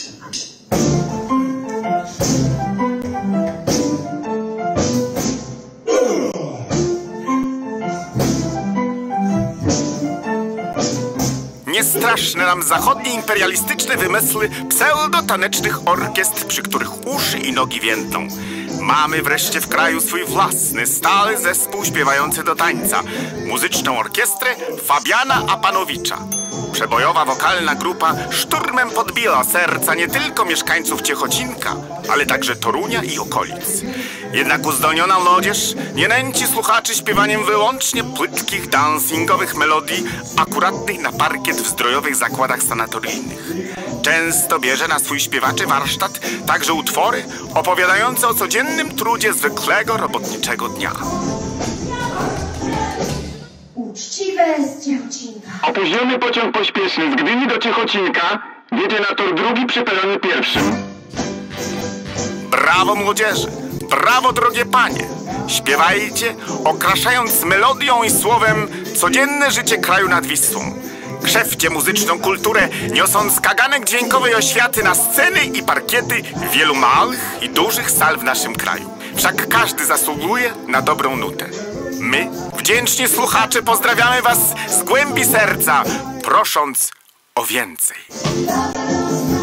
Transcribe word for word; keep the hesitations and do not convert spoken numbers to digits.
Niestraszne nam zachodnie imperialistyczne wymysły pseudo-tanecznych orkiestr, przy których uszy i nogi więdną. Mamy wreszcie w kraju swój własny, stały zespół śpiewający do tańca. Muzyczną orkiestrę Fabiana Apanowicza. Przebojowa wokalna grupa szturmem podbiła serca nie tylko mieszkańców Ciechocinka, ale także Torunia i okolic. Jednak uzdolniona młodzież nie nęci słuchaczy śpiewaniem wyłącznie płytkich, dancingowych melodii akuratnych na parkiet w zdrojowych zakładach sanatoryjnych. Często bierze na swój śpiewaczy warsztat także utwory opowiadające o codziennym trudzie zwykłego robotniczego dnia. Uczciwe z Ciechocinka. Opóźniony pociąg pośpieszny z Gdyni do Ciechocinka jedzie na tor drugi przy peronie pierwszym. Brawo młodzieży! Brawo drogie panie! Śpiewajcie, okraszając melodią i słowem codzienne życie kraju nad Wisłą. Krzewcie muzyczną kulturę, niosąc kaganek dźwiękowej oświaty na sceny i parkiety wielu małych i dużych sal w naszym kraju. Wszak każdy zasługuje na dobrą nutę. My, wdzięczni słuchacze, pozdrawiamy was z głębi serca, prosząc o więcej.